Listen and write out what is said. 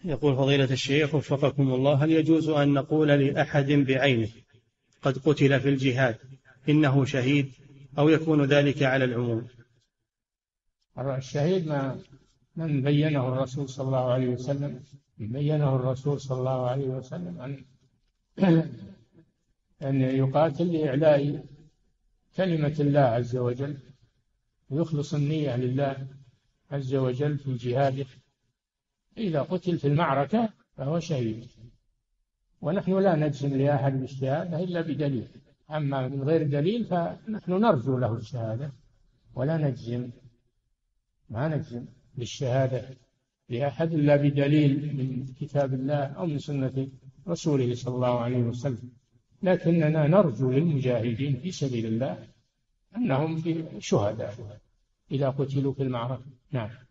يقول فضيلة الشيخ وفقكم الله: هل يجوز أن نقول لأحد بعينه قد قتل في الجهاد إنه شهيد، أو يكون ذلك على العموم؟ الشهيد من بينه الرسول صلى الله عليه وسلم، أن يقاتل لإعلاء كلمة الله عز وجل، ويخلص النية لله عز وجل في جهاده. إذا قتل في المعركة فهو شهيد، ونحن لا نجزم لأحد بالشهادة إلا بدليل. أما من غير دليل فنحن نرجو له الشهادة، ولا نجزم، ما نجزم بالشهادة لأحد إلا بدليل من كتاب الله أو من سنة رسوله صلى الله عليه وسلم. لكننا نرجو للمجاهدين في سبيل الله أنهم في شهداء إذا قتلوا في المعركة. نعم.